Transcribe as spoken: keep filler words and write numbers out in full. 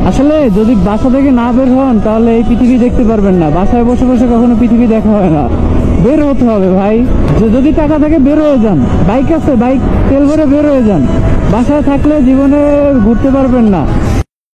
আসলে যদি বাসা থেকে না বের হন তাহলে এই পৃথিবী দেখতে পারবেন না। বাসায় বসে বসে কখনো পৃথিবী দেখা হয় না, বের হতে হবে ভাই। যে যদি টাকা থাকে বের হয়ে যান, বাইক আছে বাইক তেল ভরে বের হয়ে যান। বাসায় থাকলে জীবনে ঘুরতে পারবেন না।